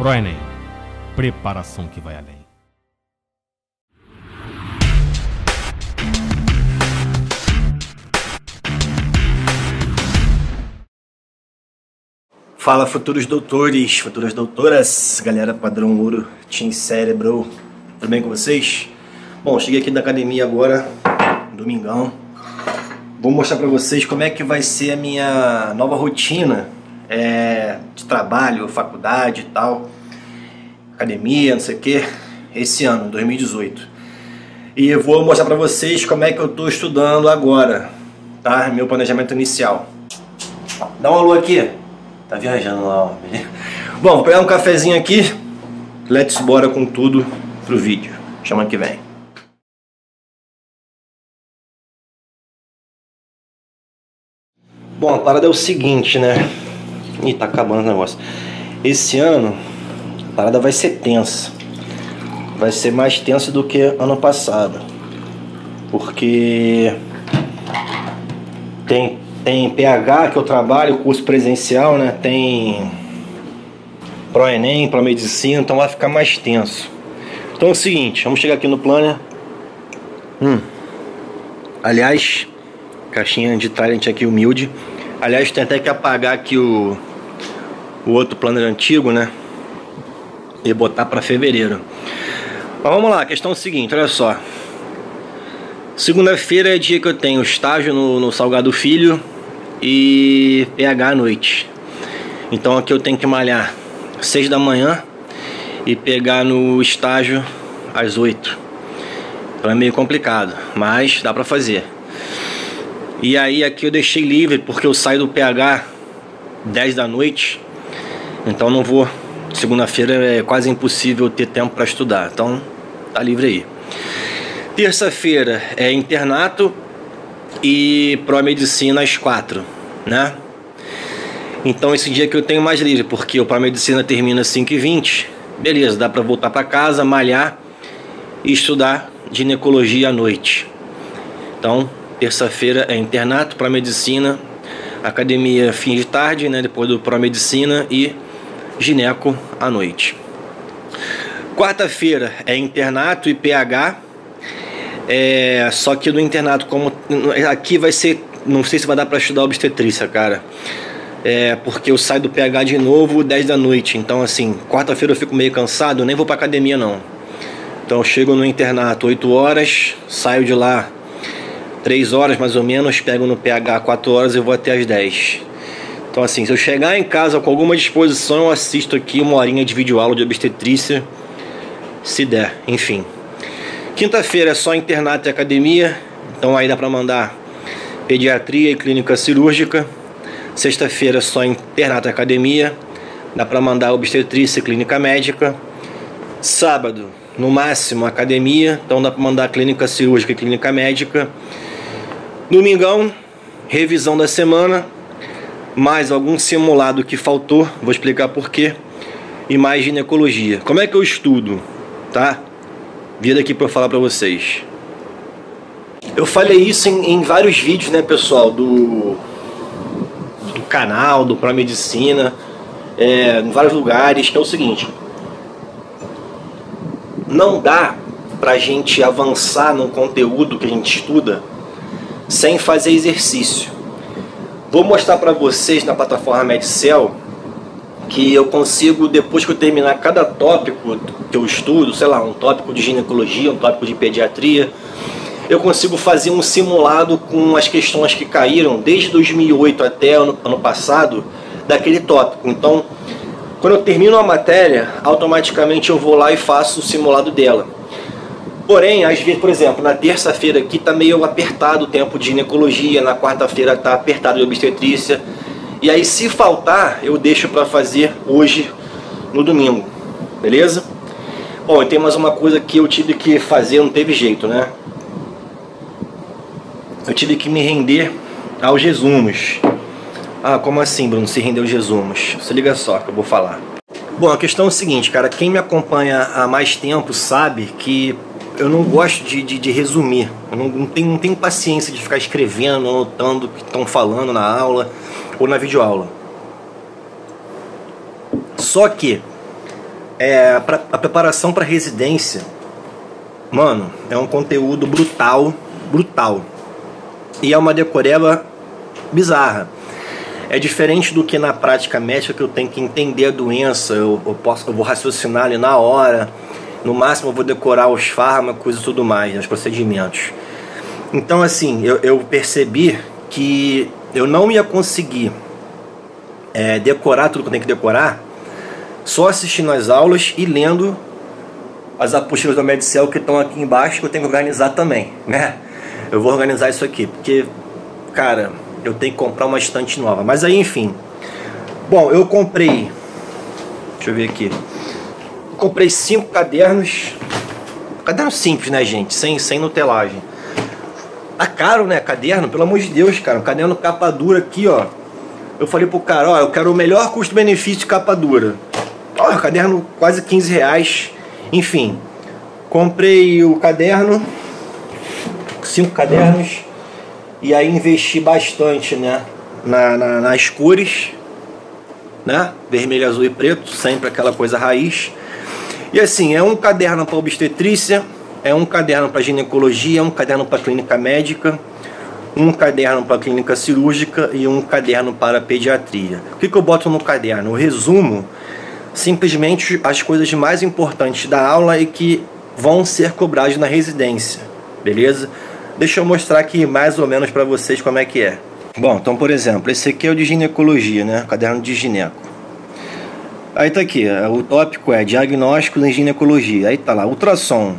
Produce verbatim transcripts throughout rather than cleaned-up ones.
ProEnem. Preparação que vai além. Fala, futuros doutores, futuras doutoras, galera padrão ouro, Team Cérebro, tudo bem com vocês? Bom, cheguei aqui da academia agora, domingão. Vou mostrar pra vocês como é que vai ser a minha nova rotina é, de trabalho, faculdade e tal, academia, não sei o que, esse ano, dois mil e dezoito. E eu vou mostrar pra vocês como é que eu tô estudando agora, tá? Meu planejamento inicial. Dá um alô aqui. Tá viajando lá, ó. Bom, vou pegar um cafezinho aqui. Let's bora com tudo pro vídeo. Chama que vem. Bom, a parada é o seguinte, né? Ih, tá acabando o negócio. Esse ano, a parada vai ser tensa. Vai ser mais tensa do que ano passado. Porque tem... Tem P H que eu trabalho, curso presencial, né? Tem ProEnem, ProMedicina, então vai ficar mais tenso. Então é o seguinte, vamos chegar aqui no planner. Hum. Aliás, caixinha de talent aqui humilde. Aliás, tem até que apagar aqui o, o outro planner antigo, né? E botar para fevereiro. Mas vamos lá, a questão é o seguinte, olha só. Segunda-feira é dia que eu tenho estágio no, no Salgado Filho e P H à noite. Então aqui eu tenho que malhar às seis da manhã e pegar no estágio às oito. Então é meio complicado, mas dá pra fazer. E aí aqui eu deixei livre porque eu saio do P H dez da noite. Então não vou, segunda-feira é quase impossível ter tempo para estudar. Então tá livre aí. Terça-feira é internato e pró-medicina às quatro, né? Então esse dia que eu tenho mais livre, porque o pró-medicina termina às cinco e vinte. Beleza, dá pra voltar pra casa, malhar e estudar ginecologia à noite. Então, terça-feira é internato, pró-medicina, academia fim de tarde, né? Depois do pró-medicina e gineco à noite. Quarta-feira é internato e P H. É, só que no internato, como aqui vai ser, não sei se vai dar pra estudar obstetrícia, cara. É, porque eu saio do P H de novo dez da noite. Então assim, quarta-feira eu fico meio cansado, nem vou pra academia não. Então eu chego no internato oito horas, saio de lá três horas mais ou menos, pego no P H quatro horas e vou até as dez. Então assim, se eu chegar em casa com alguma disposição, eu assisto aqui uma horinha de videoaula de obstetrícia, se der, enfim. Quinta-feira é só internato e academia, então aí dá pra mandar pediatria e clínica cirúrgica. Sexta-feira é só internato e academia, dá pra mandar obstetrícia e clínica médica. Sábado, no máximo, academia, então dá pra mandar clínica cirúrgica e clínica médica. Domingão, revisão da semana, mais algum simulado que faltou, vou explicar por quê, e mais ginecologia. Como é que eu estudo, tá? Vida aqui para eu falar para vocês. Eu falei isso em, em vários vídeos, né, pessoal, do, do canal, do pró-medicina, é, em vários lugares, que é o seguinte: não dá pra gente avançar no conteúdo que a gente estuda sem fazer exercício. Vou mostrar para vocês na plataforma Medcel que eu consigo, depois que eu terminar cada tópico que eu estudo, sei lá, um tópico de ginecologia, um tópico de pediatria, eu consigo fazer um simulado com as questões que caíram desde dois mil e oito até ano, ano passado, daquele tópico. Então, quando eu termino a matéria, automaticamente eu vou lá e faço o simulado dela. Porém, às vezes, por exemplo, na terça-feira aqui tá meio apertado o tempo de ginecologia, na quarta-feira tá apertado de obstetrícia. E aí, se faltar, eu deixo para fazer hoje, no domingo, beleza? Bom, e tem mais uma coisa que eu tive que fazer, não teve jeito, né? Eu tive que me render aos resumos. Ah, como assim, Bruno, se render aos resumos? Se liga só que eu vou falar. Bom, a questão é o seguinte, cara, quem me acompanha há mais tempo sabe que eu não gosto de, de, de resumir. Eu não, não, tenho, não tenho paciência de ficar escrevendo, anotando o que estão falando na aula ou na videoaula. Só que é, pra, a preparação para residência, mano, é um conteúdo brutal, brutal. E é uma decoreba bizarra. É diferente do que na prática médica, que eu tenho que entender a doença, eu, eu, posso, eu vou raciocinar ali na hora, no máximo eu vou decorar os fármacos e tudo mais, os procedimentos. Então assim, eu, eu percebi que eu não ia conseguir é, decorar tudo que eu tenho que decorar só assistindo as aulas e lendo as apostilas do Medicel que estão aqui embaixo, que eu tenho que organizar também, né? Eu vou organizar isso aqui, porque, cara, eu tenho que comprar uma estante nova. Mas aí, enfim. Bom, eu comprei... Deixa eu ver aqui. Comprei cinco cadernos. Caderno simples, né, gente? Sem, sem nutelagem. Tá caro, né, caderno? Pelo amor de Deus, cara. Um caderno capa dura aqui, ó. Eu falei pro cara, ó, eu quero o melhor custo-benefício de capa dura. Ó, caderno quase quinze reais. Enfim. Comprei o caderno. Cinco cadernos. E aí investi bastante, né, na, na, nas cores, né, vermelho, azul e preto, sempre aquela coisa raiz. E assim, é um caderno para obstetrícia, é um caderno para ginecologia, é um caderno para clínica médica, um caderno para clínica cirúrgica e um caderno para pediatria. O que, que eu boto no caderno? Eu resumo simplesmente as coisas mais importantes da aula e que vão ser cobradas na residência, beleza? Deixa eu mostrar aqui mais ou menos para vocês como é que é. Bom, então por exemplo, esse aqui é o de ginecologia, né? Caderno de gineco. Aí tá aqui, o tópico é diagnóstico em ginecologia. Aí tá lá, ultrassom.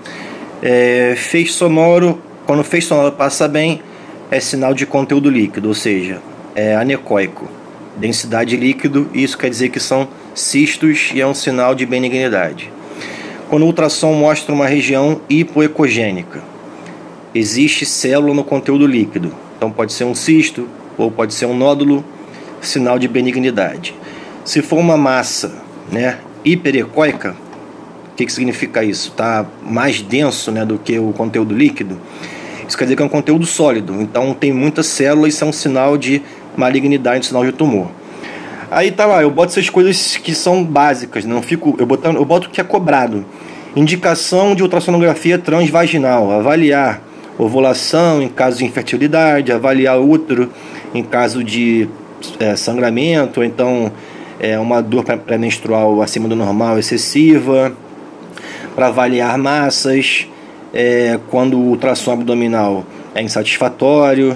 É, feixe sonoro, quando o feixe sonoro passa bem, é sinal de conteúdo líquido, ou seja, é anecoico. Densidade líquido, isso quer dizer que são cistos e é um sinal de benignidade. Quando o ultrassom mostra uma região hipoecogênica, existe célula no conteúdo líquido. Então pode ser um cisto ou pode ser um nódulo, sinal de benignidade. Se for uma massa, né, hiperecóica, o que, que significa isso? Está mais denso, né, do que o conteúdo líquido. Isso quer dizer que é um conteúdo sólido. Então tem muitas células, isso é um sinal de malignidade, um sinal de tumor. Aí tá lá, eu boto essas coisas que são básicas, não fico, eu, boto, eu boto o que é cobrado. Indicação de ultrassonografia transvaginal, avaliar ovulação em caso de infertilidade, avaliar útero em caso de é, sangramento, ou então é, uma dor pré-menstrual acima do normal excessiva, para avaliar massas, é, quando o ultrassom abdominal é insatisfatório.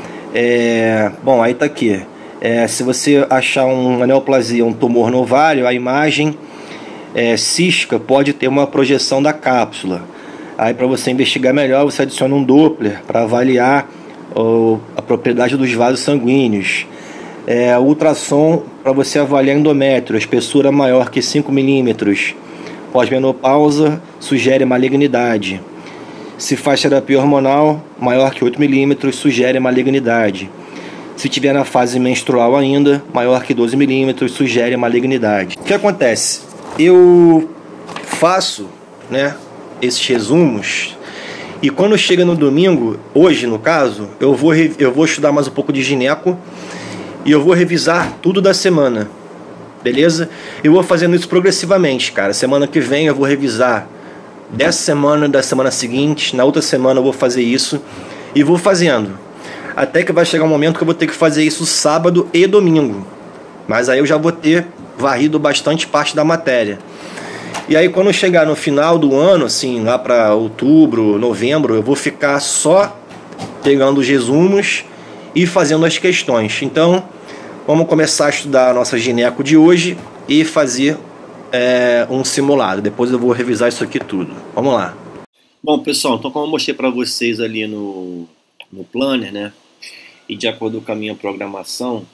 É, bom, aí tá aqui. É, se você achar uma neoplasia, um tumor no ovário, a imagem é, cística pode ter uma projeção da cápsula. Aí, para você investigar melhor, você adiciona um Doppler para avaliar oh, a propriedade dos vasos sanguíneos. É, ultrassom para você avaliar endométrio, a espessura maior que cinco milímetros. Pós-menopausa sugere malignidade. Se faz terapia hormonal, maior que oito milímetros, sugere malignidade. Se tiver na fase menstrual ainda, maior que doze milímetros, sugere malignidade. O que acontece? Eu faço, né, esses resumos, e quando chega no domingo, hoje no caso, eu vou, eu vou estudar mais um pouco de gineco e eu vou revisar tudo da semana, beleza? Eu vou fazendo isso progressivamente, cara. Semana que vem eu vou revisar dessa semana, da semana seguinte, na outra semana eu vou fazer isso e vou fazendo, até que vai chegar um momento que eu vou ter que fazer isso sábado e domingo, mas aí eu já vou ter varrido bastante parte da matéria. E aí quando chegar no final do ano, assim, lá para outubro, novembro, eu vou ficar só pegando os resumos e fazendo as questões. Então, vamos começar a estudar a nossa gineco de hoje e fazer é, um simulado. Depois eu vou revisar isso aqui tudo. Vamos lá. Bom, pessoal, então como eu mostrei para vocês ali no, no planner, né, e de acordo com a minha programação,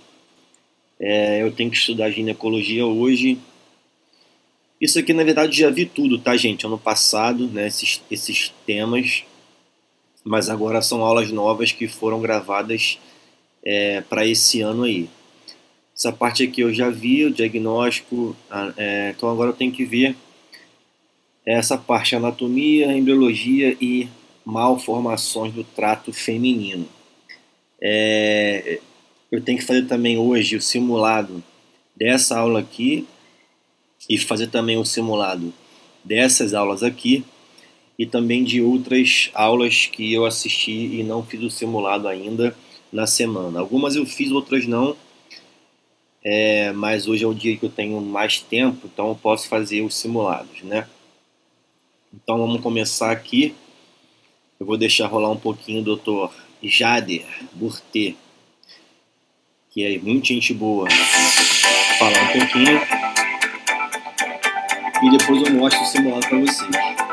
é, eu tenho que estudar ginecologia hoje. Isso aqui, na verdade, já vi tudo, tá, gente? Ano passado, né, esses, esses temas. Mas agora são aulas novas que foram gravadas é, para esse ano aí. Essa parte aqui eu já vi, o diagnóstico. É, então agora eu tenho que ver essa parte, anatomia, embriologia e malformações do trato feminino. É, eu tenho que fazer também hoje o simulado dessa aula aqui. e fazer também um simulado dessas aulas aqui e também de outras aulas que eu assisti e não fiz o simulado ainda na semana. Algumas eu fiz, outras não, é, mas hoje é o dia que eu tenho mais tempo, então eu posso fazer os simulados, né? Então vamos começar aqui. Eu vou deixar rolar um pouquinho o doutor Jader Burtê, que é muito gente boa, falar um pouquinho e depois eu mostro o simulado para vocês.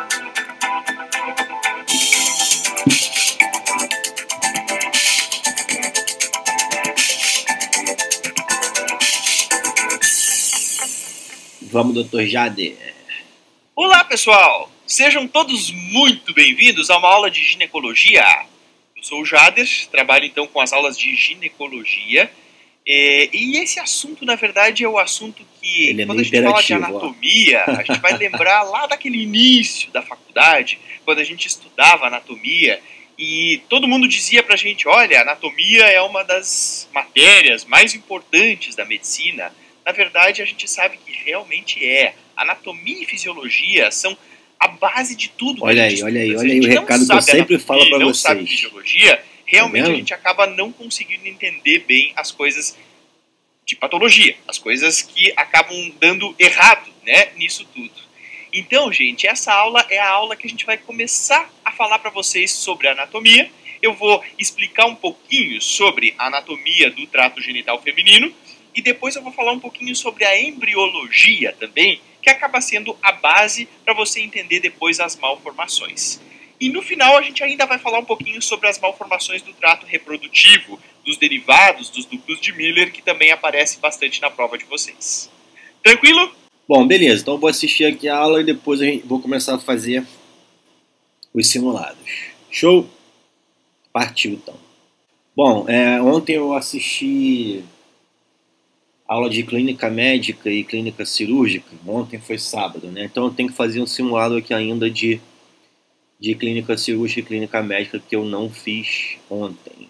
Vamos, doutor Jader. Olá, pessoal! Sejam todos muito bem-vindos a uma aula de ginecologia. Eu sou o Jader, trabalho então com as aulas de ginecologia. É, e esse assunto, na verdade, é o assunto que, Ele é quando a gente fala de anatomia, ó. a gente vai lembrar lá daquele início da faculdade, quando a gente estudava anatomia, e todo mundo dizia pra gente, olha, anatomia é uma das matérias mais importantes da medicina. Na verdade, a gente sabe que realmente é. Anatomia e fisiologia são a base de tudo. Olha aí, olha aí, olha aí o recado que eu sempre falo para vocês. Não sabe fisiologia, realmente a gente acaba não conseguindo entender bem as coisas de patologia, as coisas que acabam dando errado, né, nisso tudo. Então, gente, essa aula é a aula que a gente vai começar a falar para vocês sobre anatomia. Eu vou explicar um pouquinho sobre a anatomia do trato genital feminino e depois eu vou falar um pouquinho sobre a embriologia também, que acaba sendo a base para você entender depois as malformações. E no final a gente ainda vai falar um pouquinho sobre as malformações do trato reprodutivo, dos derivados dos duplos de Miller, que também aparece bastante na prova de vocês. Tranquilo? Bom, beleza. Então eu vou assistir aqui a aula e depois eu vou começar a fazer os simulados. Show? Partiu, então. Bom, é, ontem eu assisti aula de clínica médica e clínica cirúrgica. Ontem foi sábado, né? Então eu tenho que fazer um simulado aqui ainda de, de clínica cirúrgica e clínica médica que eu não fiz ontem.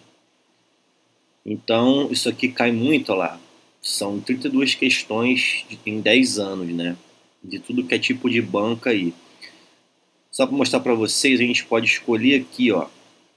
Então isso aqui cai muito lá. São trinta e duas questões de, em dez anos, né? De tudo que é tipo de banca aí. Só para mostrar para vocês, a gente pode escolher aqui, ó,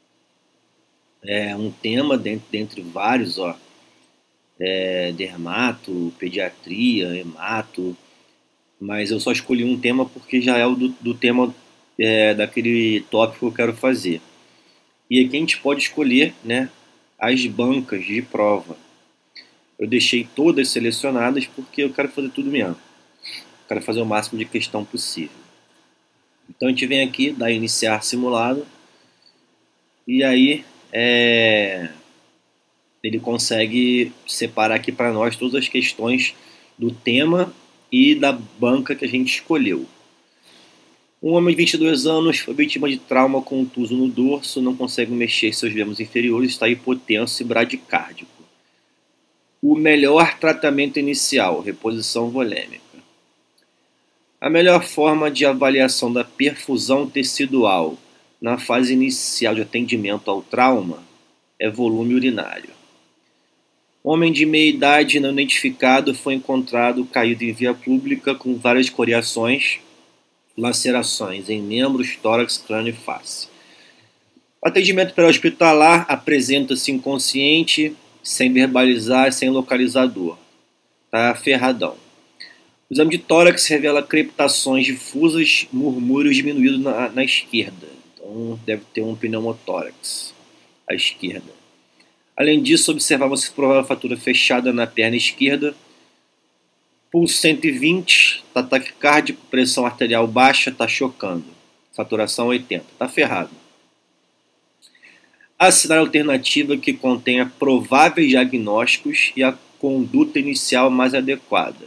é, um tema dentre, dentre vários, ó. É, dermato, pediatria, hemato, mas eu só escolhi um tema porque já é o do, do tema é, daquele tópico que eu quero fazer. E aqui a gente pode escolher, né, as bancas de prova. Eu deixei todas selecionadas porque eu quero fazer tudo mesmo. Eu quero fazer o máximo de questão possível. Então a gente vem aqui, dá iniciar simulado, e aí é... ele consegue separar aqui para nós todas as questões do tema e da banca que a gente escolheu. Um homem de vinte e dois anos foi vítima de trauma contuso no dorso, não consegue mexer seus membros inferiores, está hipotenso e bradicárdico. O melhor tratamento inicial, reposição volêmica. A melhor forma de avaliação da perfusão tecidual na fase inicial de atendimento ao trauma é volume urinário. Homem de meia idade não identificado foi encontrado caído em via pública com várias escoriações, lacerações em membros, tórax, crânio e face. O atendimento pré-hospitalar apresenta-se inconsciente, sem verbalizar, sem localizador. Tá ferradão. O exame de tórax revela crepitações difusas, murmúrios diminuídos na, na esquerda. Então deve ter um pneumotórax à esquerda. Além disso, observava-se provável fratura fechada na perna esquerda, pulso cento e vinte, tá taquicárdico, pressão arterial baixa, tá chocando, saturação oitenta, tá ferrado. Assinar a alternativa que contenha prováveis diagnósticos e a conduta inicial mais adequada.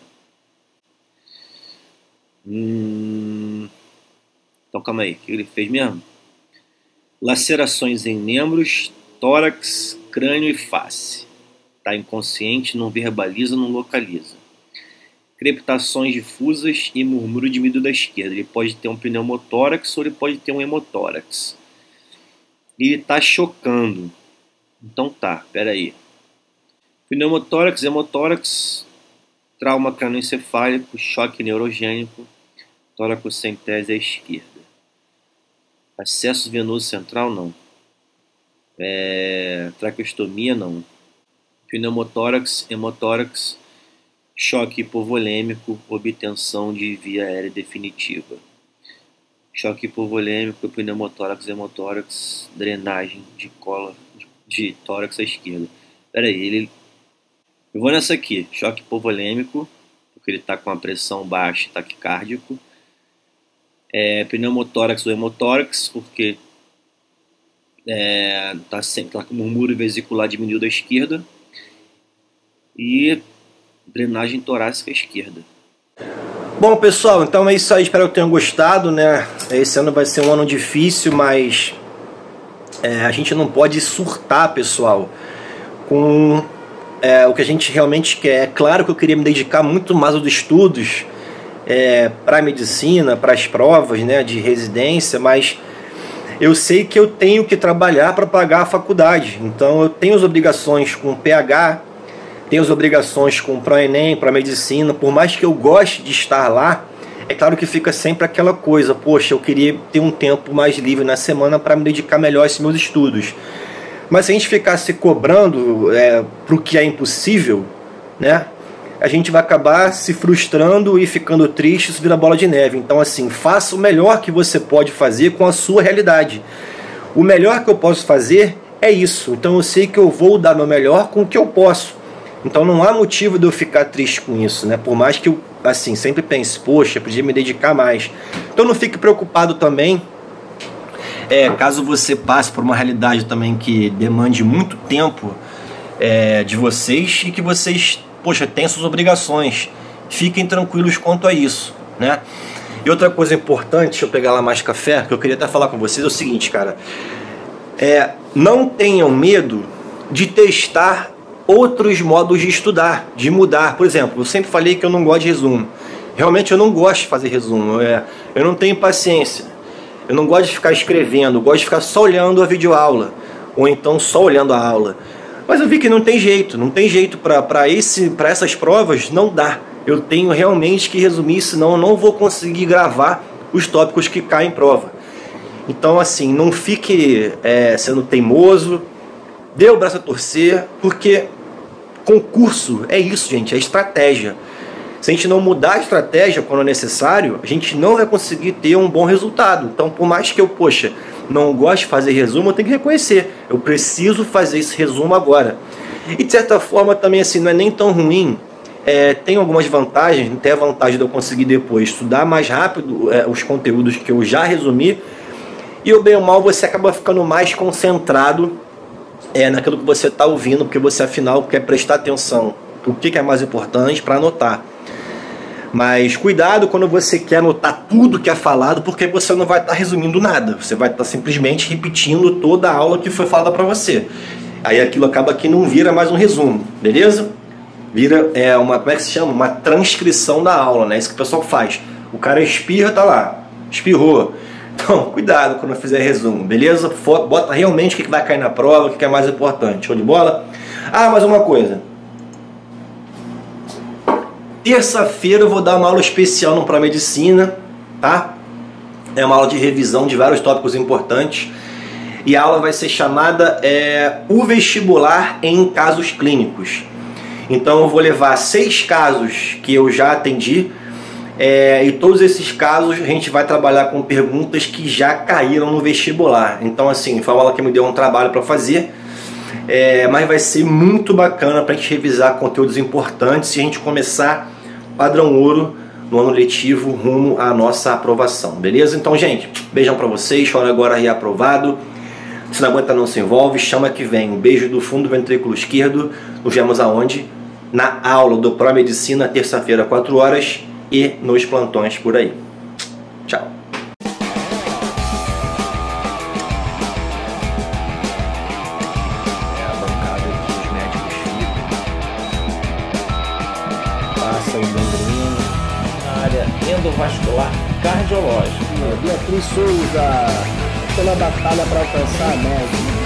Hum... Então calma aí, o que ele fez mesmo? Lacerações em membros, tórax, crânio e face. Está inconsciente, não verbaliza, não localiza. Crepitações difusas e murmúrio diminuído da esquerda. Ele pode ter um pneumotórax ou ele pode ter um hemotórax. E ele está chocando. Então tá, peraí. Pneumotórax, hemotórax, trauma crânioencefálico, choque neurogênico, toracocentese à esquerda. Acesso venoso central, não. É, traqueostomia, não. Pneumotórax, hemotórax, choque hipovolêmico, obtenção de via aérea definitiva. Choque hipovolêmico, pneumotórax, hemotórax, drenagem de cola de, de tórax à esquerda. Pera aí, ele... eu vou nessa aqui, choque hipovolêmico, porque ele está com a pressão baixa, taquicárdico. É, pneumotórax ou hemotórax, porque está é, tá com murmúrio vesicular diminuído à esquerda. E drenagem torácica à esquerda. Bom, pessoal, então é isso aí, espero que tenham gostado, né? Esse ano vai ser um ano difícil, mas é, a gente não pode surtar, pessoal, com é, o que a gente realmente quer. É claro que eu queria me dedicar muito mais aos estudos é, para a medicina, para as provas, né, de residência, mas eu sei que eu tenho que trabalhar para pagar a faculdade, então eu tenho as obrigações com o P H, tenho as obrigações com o ProEnem, para medicina. Por mais que eu goste de estar lá, é claro que fica sempre aquela coisa, poxa, eu queria ter um tempo mais livre na semana para me dedicar melhor a esses meus estudos. Mas se a gente ficar se cobrando é, para o que é impossível, né, a gente vai acabar se frustrando e ficando triste, isso vira bola de neve. Então assim, faça o melhor que você pode fazer com a sua realidade. O melhor que eu posso fazer é isso, então eu sei que eu vou dar meu melhor com o que eu posso. Então não há motivo de eu ficar triste com isso, né? Por mais que eu, assim, sempre pense, poxa, podia me dedicar mais. Então não fique preocupado também, é, caso você passe por uma realidade também que demande muito tempo é, de vocês e que vocês, poxa, têm suas obrigações. Fiquem tranquilos quanto a isso, né? E outra coisa importante, deixa eu pegar lá mais café, que eu queria até falar com vocês, é o seguinte, cara. É, não tenham medo de testar outros modos de estudar, de mudar. Por exemplo, eu sempre falei que eu não gosto de resumo. Realmente eu não gosto de fazer resumo. É, eu não tenho paciência. Eu não gosto de ficar escrevendo. Eu gosto de ficar só olhando a videoaula. Ou então só olhando a aula. Mas eu vi que não tem jeito. Não tem jeito para esse, para essas provas, não dá. Eu tenho realmente que resumir, senão eu não vou conseguir gravar os tópicos que caem em prova. Então assim, não fique é, sendo teimoso. Dê o braço a torcer, porque concurso é isso, gente, é estratégia. Se a gente não mudar a estratégia quando é necessário, a gente não vai conseguir ter um bom resultado. Então, por mais que eu, poxa, não goste de fazer resumo, eu tenho que reconhecer. Eu preciso fazer esse resumo agora. E de certa forma também assim, não é nem tão ruim. É, tem algumas vantagens, tem a vantagem de eu conseguir depois estudar mais rápido é, os conteúdos que eu já resumi. E o bem ou mal você acaba ficando mais concentrado É naquilo que você está ouvindo, porque você afinal quer prestar atenção o que, que é mais importante para anotar. Mas cuidado quando você quer anotar tudo que é falado, porque você não vai estar tá resumindo nada. Você vai estar tá simplesmente repetindo toda a aula que foi falada para você. Aí aquilo acaba que não vira mais um resumo, beleza? Vira é uma, como é que se chama? Uma transcrição da aula, né? Isso que o pessoal faz. O cara espirra, tá lá, espirrou. Então, cuidado quando eu fizer resumo, beleza? Bota realmente o que vai cair na prova, o que é mais importante. Show de bola? Ah, mais uma coisa. Terça-feira eu vou dar uma aula especial no Pró-Medicina, tá? É uma aula de revisão de vários tópicos importantes. E a aula vai ser chamada é, O Vestibular em Casos Clínicos. Então eu vou levar seis casos que eu já atendi. É, e todos esses casos a gente vai trabalhar com perguntas que já caíram no vestibular. Então assim, foi uma aula que me deu um trabalho para fazer, é, mas vai ser muito bacana para a gente revisar conteúdos importantes e a gente começar padrão ouro no ano letivo rumo à nossa aprovação, beleza? Então gente, beijão para vocês, chora agora reaprovado. Se não aguenta não se envolve, chama que vem. Um beijo do fundo do ventrículo esquerdo. Nos vemos aonde? Na aula do Pró-Medicina, terça-feira, quatro horas. E nos plantões por aí. Tchau. É a bancada que os médicos ficam. Passa o gangrena na área endovascular cardiológica. Beatriz Souza, pela batalha para alcançar a média.